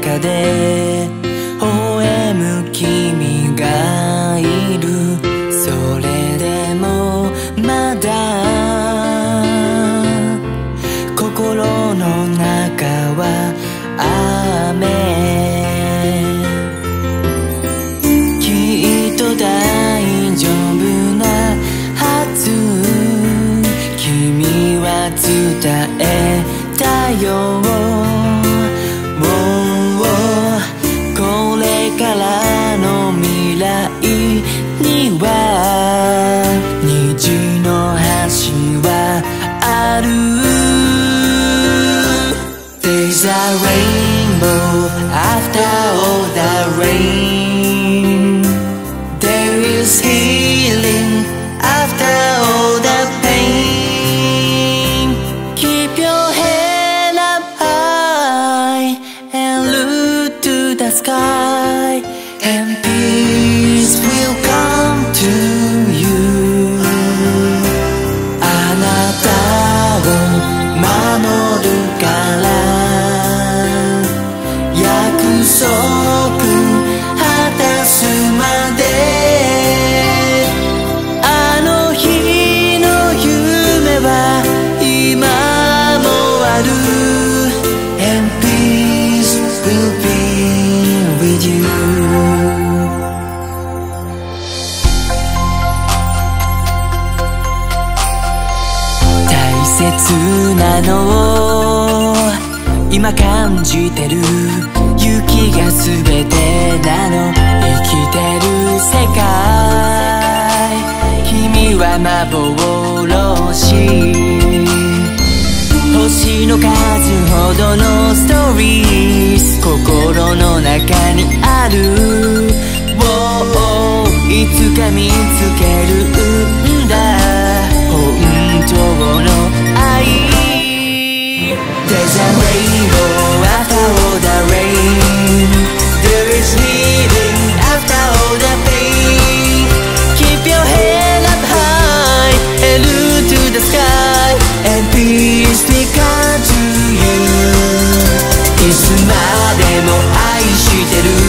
中で微笑む君がいる。それでもまだ心の中は雨。きっと大丈夫なはず。君は伝えたよ。これからの未来には虹の橋はある。There's a rainbow after all the rain. There is healing after all the pain. Keep your head up high and look to the sky, and peace will come to you. あなたを守るから約束果たすまで。あの日の夢は今もある。 And peace will be with you. 大切なのを今感じてる。雪が全てなの。生きてる世界。君は幻。星の数ほどのストーリー心の中にある。いつか見つけるんだ本当の愛。There's a rainbow after all the rain. There is healing after all the pain. Keep your head up high and look to the sky, and peace will come to you. いつまでも愛してる。